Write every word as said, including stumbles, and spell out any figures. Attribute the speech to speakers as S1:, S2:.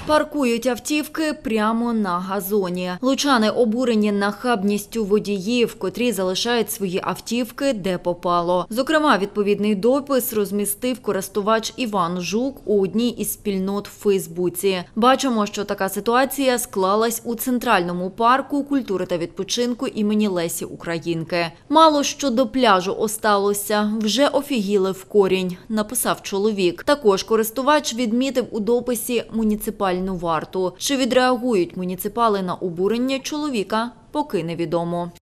S1: Паркують автівки прямо на газоні. Лучани обурені нахабністю водіїв, котрі залишають свої автівки де попало. Зокрема, відповідний допис розмістив користувач Іван Жук у одній із спільнот в Фейсбуці. Бачимо, що така ситуація склалась у Центральному парку культури та відпочинку імені Лесі Українки. Мало що до пляжу осталося, вже офігіли в корінь, написав чоловік. Також користувач відмітив у дописі муніципальну варту. Чи відреагують муніципали на обурення чоловіка, поки невідомо.